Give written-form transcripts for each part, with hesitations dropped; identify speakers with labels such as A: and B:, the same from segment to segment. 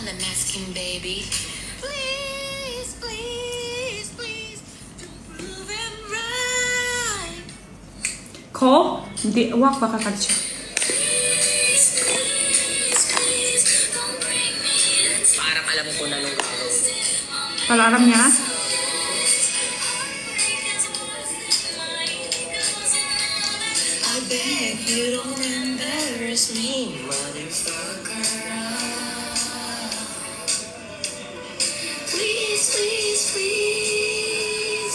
A: all I'm asking, baby. Please, please, please, prove it right.
B: Ko? Hindi, wag baka siya.
A: Parang alam ko na nung araw.
B: Palaram niya?
A: I beg you don't embarrass me, motherfucker. Please, please, please.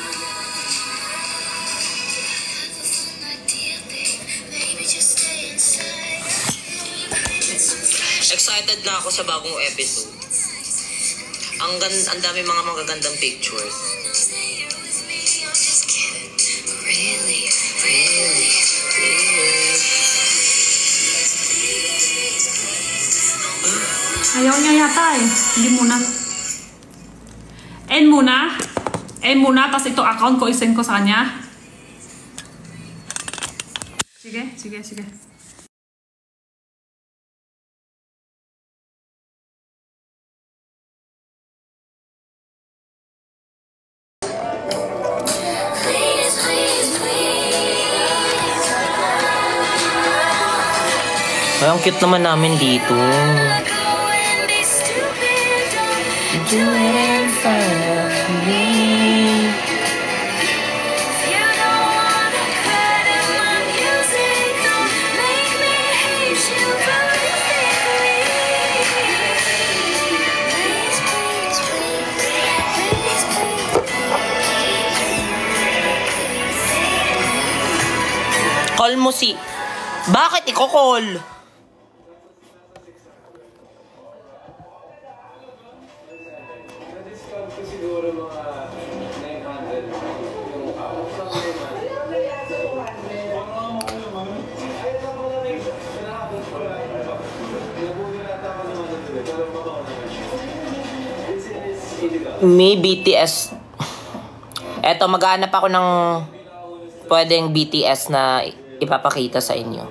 A: Excited na ako sa bagong episode. Ang dami mga magagandang pictures.
B: Ayaw niya yata eh. Hindi muna. End muna. End muna. Tapos ito account ko, isend ko sa kanya. Sige, sige, sige.
A: Ay, ang cute naman namin dito. Do it in front of me. You don't wanna cut in my music. Don't make me hate you perfectly. Please, please, please, please. Call mo si... Bakit iko-call? May BTS. Eto, maghanap ako ng pwedeng BTS na ipapakita sa inyo.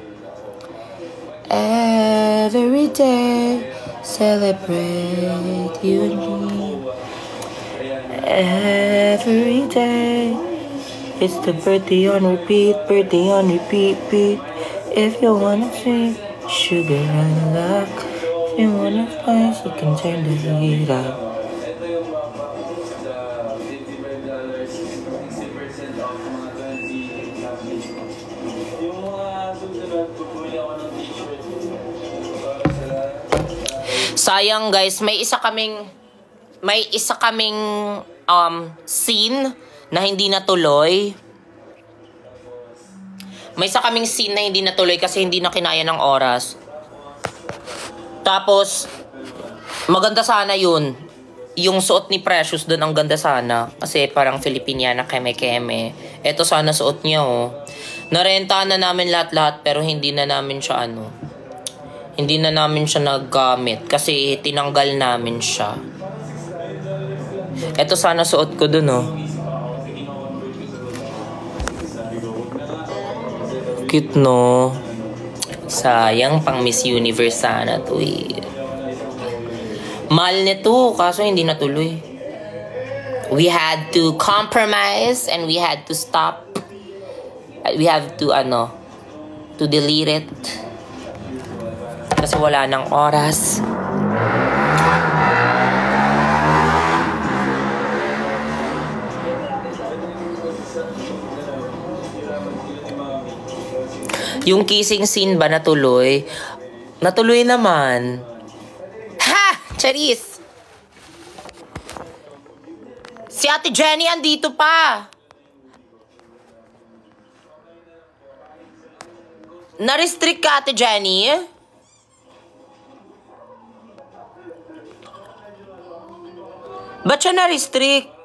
A: Every day, celebrate you and me. Every day, it's the birthday on repeat, birthday on repeat, repeat. If you wanna sing, sugar and luck. If you wanna spice, you can turn the heat up. Sayang guys, may isa kaming scene na hindi natuloy. May isa kaming scene na hindi natuloy kasi hindi na kinaya ng oras. Tapos maganda sana yun. Yung suot ni Precious doon ang ganda sana kasi parang Filipiniana keme-keme. Eto sana suot niya oh. Narenta na namin lahat-lahat pero hindi na namin siya hindi na namin siya naggamit kasi tinanggal namin siya. Ito sana suot ko dun oh. Cute no? Sayang pang Miss Universe sana to eh. Mahal nito kaso hindi natuloy. We had to compromise and we had to stop. We have to to delete it. Kasi wala ng oras. Yung kissing scene ba natuloy? Natuloy naman. Ha! Charis! Si Ate Jenny andito pa. Na-restrict ka, Ate Jenny? Ba't siya na-restrict?